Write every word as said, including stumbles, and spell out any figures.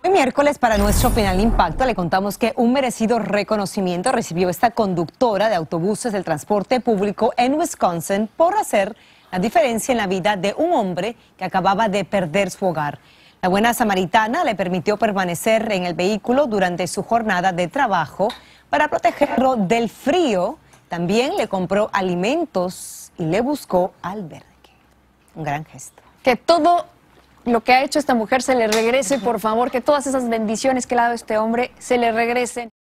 Hoy miércoles, para nuestro Final Impacto, le contamos que un merecido reconocimiento recibió esta conductora de autobuses del transporte público en Wisconsin por hacer la diferencia en la vida de un hombre que acababa de perder su hogar. La buena samaritana le permitió permanecer en el vehículo durante su jornada de trabajo para protegerlo del frío. También le compró alimentos y le buscó albergue. Un gran gesto. Que todo lo que ha hecho esta mujer se le regrese, por favor, que todas esas bendiciones que le ha dado este hombre se le regresen.